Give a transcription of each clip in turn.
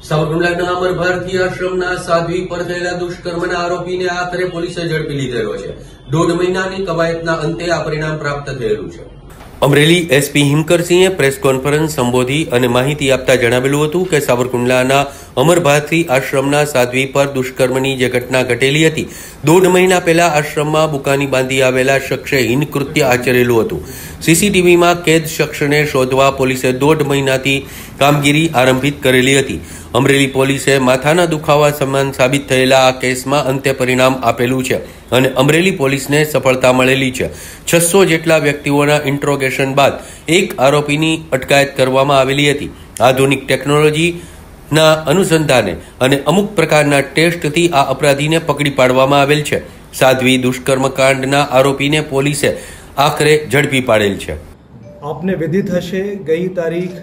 સાવરકુંડલાના અમર ભારતી આશ્રમના સાધ્વી પર થયેલા દુષ્કર્મના આરોપીને આખરે પોલીસે ઝડપી લીધેલો છે। 1.5 મહિનાની કવાયતના અંતે આ પરિણામ પ્રાપ્ત થયેલું છે। અમરેલી એસપી હિમકરસિંહે પ્રેસ કોન્ફરન્સ સંબોધી અને માહિતી આપતા જણાવેલું હતું કે સાવરકુંડલાના અમર ભારતી આશ્રમના સાધ્વી પર દુષ્કર્મની જે ઘટના ઘટેલી હતી, 1.5 મહિના પહેલા આશ્રમમાં બુકાની બાંધી આવેલા શખ્સે હીન કૃત્ય આચરેલું હતું। સીસીટીવીમાં કેદ શખ્સને શોધવા પોલીસે 1.5 મહિનાથી કામગીરી આરંભિત કરેલી હતી। અમરેલી પોલીસે માથાના દુખાવા સમાન સાબિત થયેલા આ કેસમાં અંતે પરિણામ આપેલું છે અને અમરેલી પોલીસને સફળતા મળેલી છે। 600 જેટલા વ્યક્તિઓના ઇન્ટ્રોગેશન બાદ એક આરોપીની અટકાયત કરવામાં આવેલી હતી। આધુનિક ટેકનોલોજીના અનુસંધાને અને અમુક પ્રકારના ટેસ્ટથી આ અપરાધીને પકડી પાડવામાં આવેલ છે। સાધ્વી દુષ્કર્મકાંડના આરોપીને પોલીસે આખરે ઝડપી પાડેલ છે। આપને વિદિત હશે, ગઈ તારીખ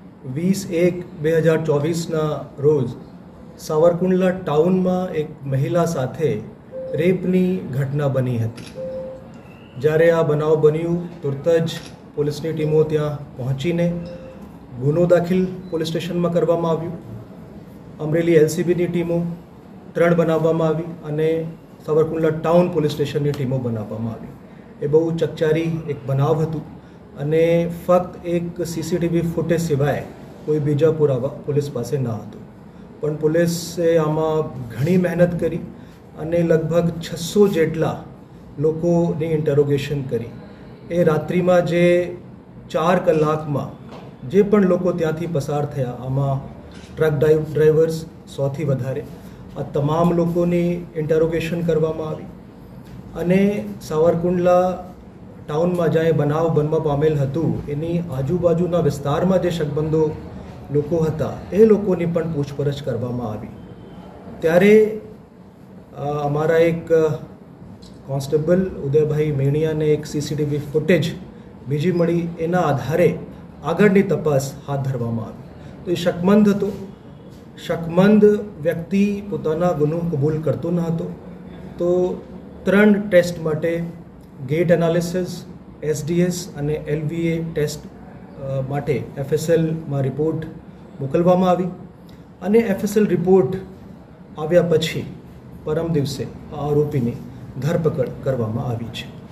20/1/2024ના રોજ સાવરકુંડલા ટાઉનમાં એક મહિલા સાથે રેપની ઘટના બની હતી। જ્યારે આ બનાવ બન્યું, તુરત જ પોલીસની ટીમો ત્યાં પહોંચીને ગુનો દાખલ પોલીસ સ્ટેશનમાં કરવામાં આવ્યું। અમરેલી એલસીબીની ટીમો 3 બનાવવામાં આવી અને સાવરકુંડલા ટાઉન પોલીસ સ્ટેશનની ટીમો બનાવવામાં આવી। એ બહુ ચકચારી એક બનાવ હતું અને ફક્ત એક સીસીટીવી ફૂટેજ સિવાય કોઈ બીજા પુરાવા પોલીસ પાસે ન હતો, પણ પોલીસે આમાં ઘણી મહેનત કરી અને લગભગ 600 જેટલા લોકોની ઇન્ટરોગેશન કરી। એ રાત્રિમાં જે 4 કલાકમાં જે પણ લોકો ત્યાંથી પસાર થયા, આમાં ટ્રક ડ્રાઈવર્સ 100થી વધારે, આ તમામ લોકોની ઇન્ટરોગેશન કરવામાં આવી અને સાવરકુંડલા ટાઉનમાં જ્યાં બનાવ બનવા પામેલ હતું એની આજુબાજુના વિસ્તારમાં જે શકમંદો લોકો હતા એ લોકોની પણ પૂછપરછ કરવામાં આવી। ત્યારે અમારા એક કોન્સ્ટેબલ ઉદયભાઈ મેણિયાને એક સીસીટીવી ફૂટેજ બીજી મળી, એના આધારે આગળની તપાસ હાથ ધરવામાં આવી। તો એ શકમંદ હતો। શકમંદ વ્યક્તિ પોતાના ગુનો કબૂલ કરતો ન હતો, તો 3 ટેસ્ટ માટે ગેટ એનાલિસિસ, SDS અને LVA ટેસ્ટ માટે FSLમાં રિપોર્ટ મોકલવામાં આવી અને FSL રિપોર્ટ આવ્યા પછી પરમ દિવસે આ આરોપીની ધરપકડ કરવામાં આવી છે।